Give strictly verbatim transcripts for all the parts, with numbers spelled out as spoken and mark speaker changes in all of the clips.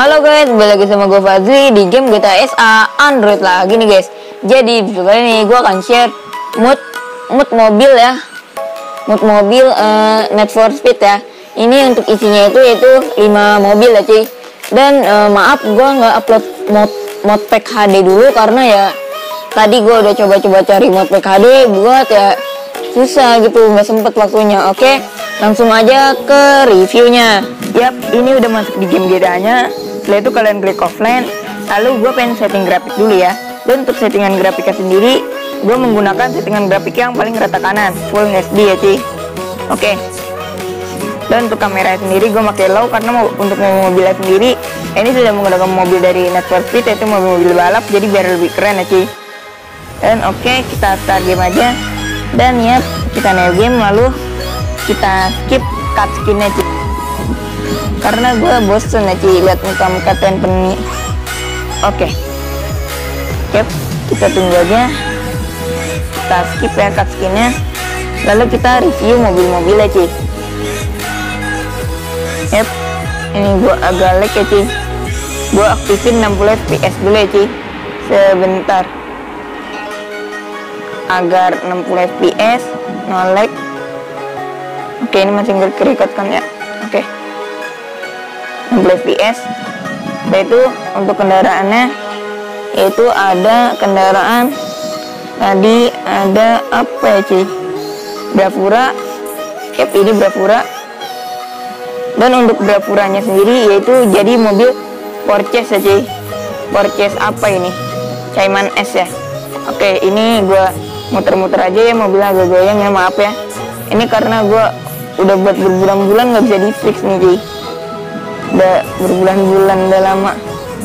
Speaker 1: Halo guys, kembali lagi sama gue Fazli di game G T A S A Android lagi nih guys. Jadi video kali ini gue akan share mood mood mobil ya, mood mobil uh, Need for Speed ya. Ini untuk isinya itu yaitu lima mobil ya cuy. Dan uh, maaf gue nggak upload mod modpack H D dulu karena ya tadi gue udah coba-coba cari modpack H D buat ya susah gitu, nggak sempet waktunya. Oke, langsung aja ke reviewnya. Yap, ini udah masuk di game G T A-nya. Setelah itu kalian klik offline. Lalu gue pengen setting grafik dulu ya. Dan untuk settingan grafiknya sendiri, gue menggunakan settingan grafik yang paling rata kanan, full H D ya cuy. Oke. Dan untuk kamera sendiri gue pakai low karena mau, untuk mobilnya sendiri ini sudah menggunakan mobil dari Need for Speed, yaitu mobil-mobil balap, jadi biar lebih keren ya cuy. Dan oke, okay, kita start game aja. Dan ya, kita new game lalu kita skip cutscene-nya cuy. Karena gue bosen ya cuy lihat muka-muka pen pen. Oke, yep, kita tunggu aja, kita skip ya cutscene-nya. Lalu kita review mobil-mobilnya cuy. Yep, ini gue agak lag ya cuy. Gue aktifin enam puluh F P S dulu ya cuy, sebentar agar enam puluh F P S, no lag. Oke, ini masih nge-record kan ya. Oke, enam puluh F P S. Yaitu untuk kendaraannya, yaitu ada kendaraan tadi ada apa ya cuy, Bravura. Yep, ini Bravura. Dan untuk Bravuranya sendiri yaitu jadi mobil Porsche ya cuy. Porsche apa ini, Cayman S ya. Oke, ini gua muter-muter aja ya, mobilnya agak goyang ya, maaf ya. Ini karena gua udah buat berbulan-bulan nggak bisa di fix nih cuy. Udah berbulan-bulan, udah lama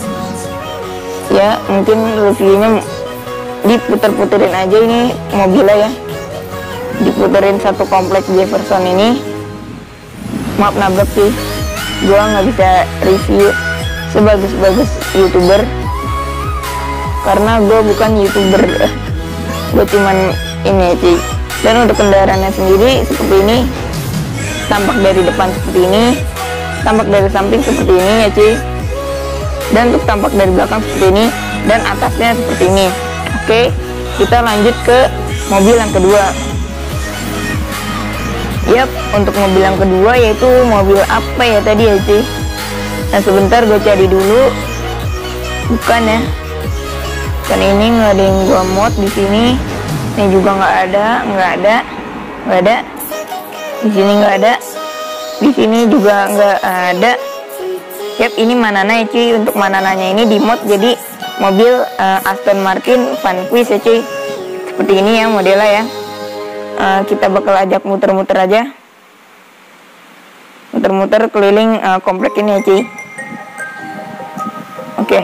Speaker 1: ya. Mungkin reviewnya diputer-puterin aja ini mobilnya ya, diputerin satu komplek Jefferson ini. Maaf nabrak sih, gua nggak bisa review sebagus-bagus youtuber karena gue bukan youtuber. Gue cuman ini cuy. Dan untuk kendaraannya sendiri seperti ini, tampak dari depan seperti ini, tampak dari samping seperti ini ya cuy. Dan untuk tampak dari belakang seperti ini, dan atasnya seperti ini. Oke, kita lanjut ke mobil yang kedua. Yap, untuk mobil yang kedua yaitu mobil apa ya tadi ya cuy. Nah sebentar gue cari dulu. Bukan ya, kan ini nggak ada yang gua mod di sini. Ini juga nggak ada, nggak ada, nggak ada. Di sini nggak ada, di sini juga nggak ada. Yap, ini Manana ya cuy. Untuk Manananya ini di mod jadi mobil uh, Aston Martin Vanquish ya cuy. Seperti ini ya modelnya ya. Uh, kita bakal ajak muter-muter aja, muter-muter keliling uh, komplek ini ya cuy. Oke,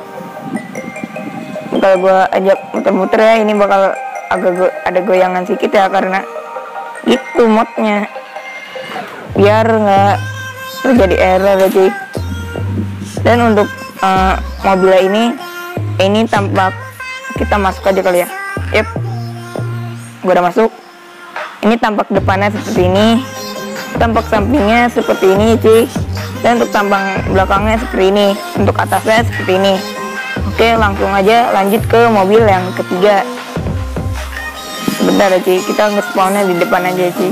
Speaker 1: bakal gue ajak muter-muter ya. Ini bakal agak go ada goyangan sedikit ya karena itu modnya, biar nggak terjadi error ya cuy. Dan untuk uh, mobilnya ini ini tampak, kita masuk aja kali ya. Yep, gue udah masuk. Ini tampak depannya seperti ini, tampak sampingnya seperti ini cuy. Dan untuk tampang belakangnya seperti ini, untuk atasnya seperti ini. Oke, langsung aja lanjut ke mobil yang ketiga. Sebentar ya cuy, kita nge-spawnnya di depan aja cuy.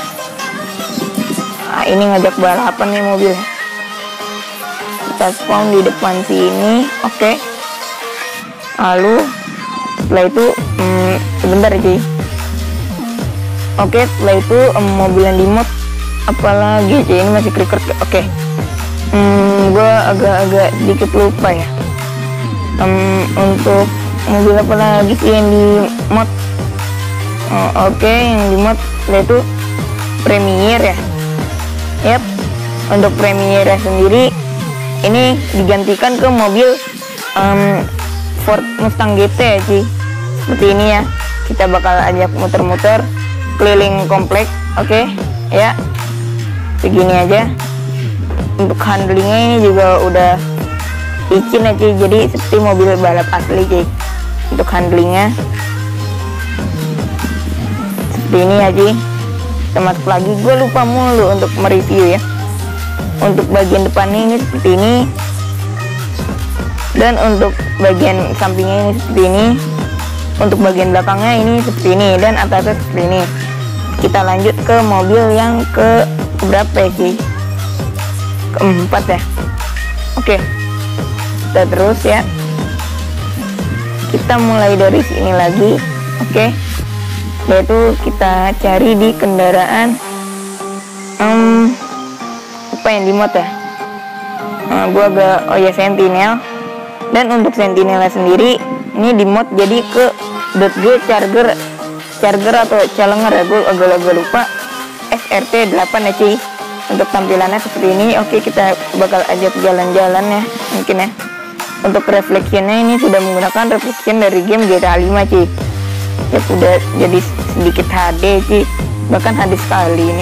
Speaker 1: Nah, ini ngajak balapan nih mobil. Kita spawn di depan sini. Oke, lalu setelah itu hmm, sebentar ya cuy. Oke, setelah itu um, mobil yang di mod apalagi cuy, ini masih record. Oke, hmm, gue agak-agak sedikit lupa ya. Um, untuk mobil apa lagi sih yang di mod? Oh, oke, okay, yang di mod setelah itu Premier ya. Yap, untuk Premier sendiri ini digantikan ke mobil um, Ford Mustang G T ya cuy. Seperti ini ya. Kita bakal ajak muter-muter keliling komplek. Oke, okay, ya segini aja. Untuk handlingnya ini juga udah licin ya cuy, jadi seperti mobil balap asli cuy. Untuk handlingnya seperti ini ya cuy. Kita masuk lagi, gue lupa mulu untuk mereview ya. Untuk bagian depannya ini seperti ini, Dan untuk bagian sampingnya ini seperti ini, untuk bagian belakangnya ini seperti ini, dan atasnya seperti ini. Kita lanjut ke mobil yang ke berapa sih? Keempat ya. Oke, kita terus ya. Kita mulai dari sini lagi. Oke, yaitu kita cari di kendaraan um, apa yang di mod ya. Nah, gua agak oh ya Sentinel. Dan untuk Sentinelnya sendiri ini di mod jadi ke .g charger charger atau challenger ya, gue agak-agak lupa. S R T delapan ya cuy. Untuk tampilannya seperti ini. Oke, kita bakal ajak jalan-jalan ya mungkin ya. Untuk reflectionnya ini sudah menggunakan reflection dari game G T A lima cuy. Ya udah jadi sedikit H D cuy, bahkan H D sekali ini.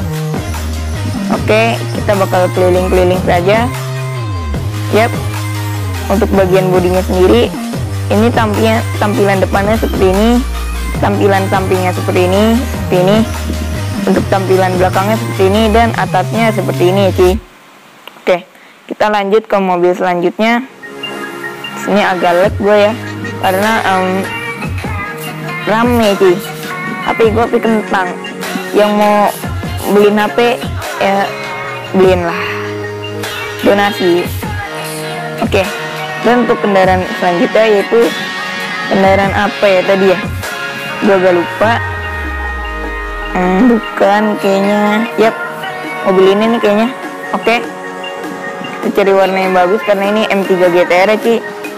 Speaker 1: Oke, kita bakal keliling-keliling saja. Yap. Untuk bagian bodinya sendiri ini tampilan tampilan depannya seperti ini, tampilan sampingnya seperti ini, seperti ini. Untuk tampilan belakangnya seperti ini, dan atasnya seperti ini ya cuy. Oke, kita lanjut ke mobil selanjutnya. Sini agak lag gue ya, karena um, rame cuy. H P gue tapi kentang. Yang mau beliin H P ya beliin lah, donasi. Oke, dan untuk kendaraan selanjutnya yaitu kendaraan apa ya tadi ya, gue agak lupa. Hmm, bukan kayaknya, yap, mobil ini nih kayaknya. Oke, kita cari warna yang bagus karena ini M tiga G T R ya cuy.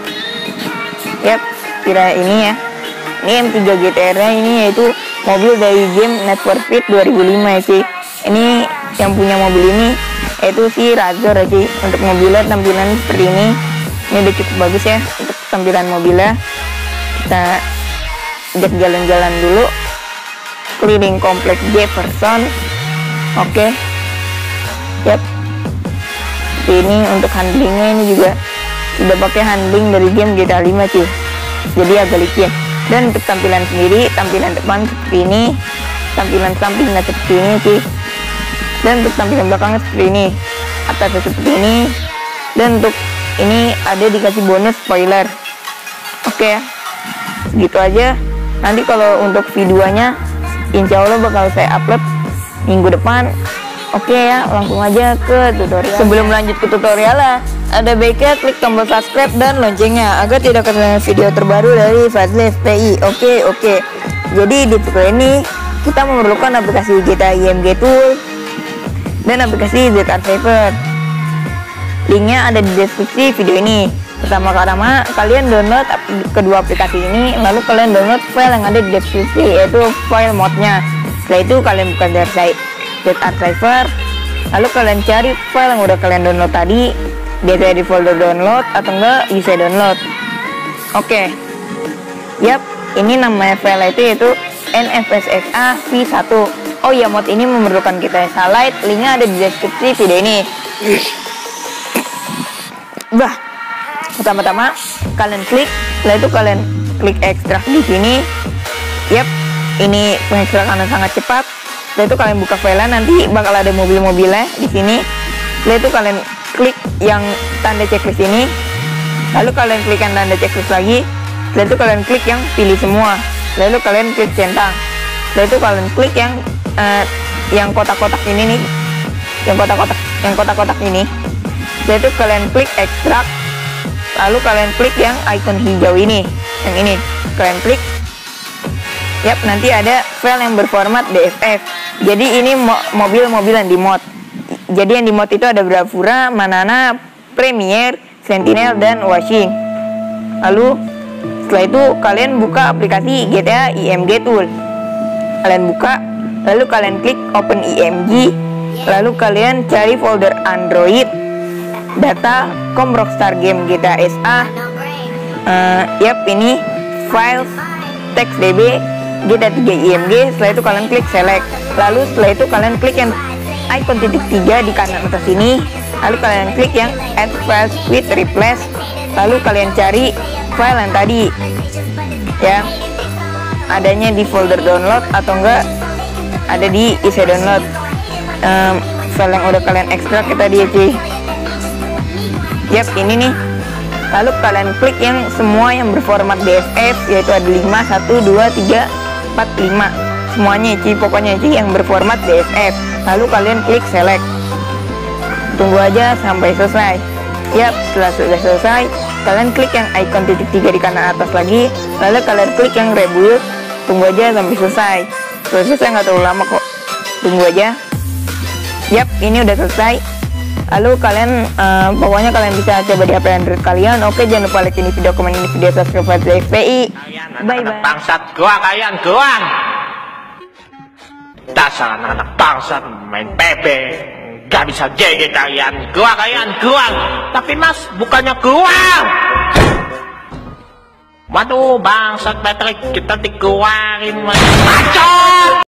Speaker 1: Yap, kira ini ya, ini M tiga G T R ini yaitu mobil dari game Need for Speed dua ribu lima ya cuy. Ini yang punya mobil ini yaitu si Razor ya cuy. Untuk mobilnya tampilan seperti ini. Ini udah cukup bagus ya untuk tampilan mobilnya. Kita ajak jalan-jalan dulu keliling kompleks Jefferson. Oke, yap. Ini untuk handlingnya ini juga sudah pakai handling dari game G T A lima cuy, jadi agak licin. Dan untuk tampilan sendiri, tampilan depan seperti ini, tampilan sampingnya seperti ini cuy, dan untuk tampilan belakangnya seperti ini, atasnya seperti ini. Dan untuk ini ada dikasih bonus spoiler. Oke ya, segitu aja. Nanti kalau untuk videonya insya Allah bakal saya upload minggu depan. Oke ya, langsung aja ke tutorial. Sebelum lanjut ke tutorial lah, ada baiknya klik tombol subscribe dan loncengnya agar tidak ketinggalan video terbaru dari Fazli F P I. Oke oke. Jadi di tutorial ini kita memerlukan aplikasi G T A I M G Tool dan aplikasi Z R Saver. Linknya ada di deskripsi video ini. Pertama-tama kalian download kedua aplikasi ini, lalu kalian download file yang ada di deskripsi, yaitu file modnya. Setelah itu kalian buka dari Z R Saver, lalu kalian cari file yang udah kalian download tadi, biasanya di folder download atau enggak bisa download. Oke, yap, ini namanya file itu yaitu N F S S A V satu. Oh ya, mod ini memerlukan kita Lite, linknya ada di deskripsi video ini. Bah, pertama-tama kalian klik, setelah itu kalian klik ekstrak di sini. Yap, ini pengekstrakan sangat cepat. Setelah itu kalian buka file, nanti bakal ada mobil-mobilnya di sini. Setelah itu kalian klik yang tanda checklist ini, lalu kalian klik yang tanda checklist lagi. Setelah itu kalian klik yang pilih semua. Lalu kalian klik centang. Setelah itu kalian klik yang uh, yang kotak-kotak ini nih, yang kotak-kotak, yang kotak-kotak ini. Setelah itu kalian klik ekstrak, lalu kalian klik yang icon hijau ini, yang ini kalian klik. Yap, nanti ada file yang berformat D F F. Jadi ini mo mobil-mobil yang di mod. Jadi yang di mod itu ada Bravura, Manana, Premier, Sentinel, dan Washing. Lalu setelah itu kalian buka aplikasi G T A I M G Tool. Kalian buka, lalu kalian klik Open I M G, lalu kalian cari folder Android, data, com Rockstar Game G T A S A. Uh, yap, ini file text D B G T A tiga I M G. Setelah itu kalian klik select, lalu setelah itu kalian klik yang icon titik tiga di kanan atas ini, lalu kalian klik yang add files with replace, lalu kalian cari file yang tadi ya, adanya di folder download atau enggak ada di isi download. Um, file yang udah kalian ekstrak kita dia cuy. Yap, ini nih Lalu kalian klik yang semua yang berformat D F F, yaitu ada lima, satu, dua, tiga, empat, lima. Semuanya Ci, pokoknya Ci yang berformat D F F. Lalu kalian klik select. Tunggu aja sampai selesai. Yap, setelah sudah selesai, kalian klik yang icon titik tiga di kanan atas lagi. Lalu kalian klik yang rebuild. Tunggu aja sampai selesai. Selesai nggak terlalu lama kok. Tunggu aja. Yap, ini udah selesai. Lalu kalian uh, pokoknya kalian bisa coba di H P Android kalian. Oke, jangan lupa like ini video, komen ini video, subscribe di F P I. Bye bye.
Speaker 2: Bangsat gua kalian, gua. Dasar anak-anak bangsat main P B. Gak bisa G G kalian. Gua kalian, gua. Tapi Mas, bukannya gua. Waduh, bangsat Patrick, kita dikeluarin. Macet.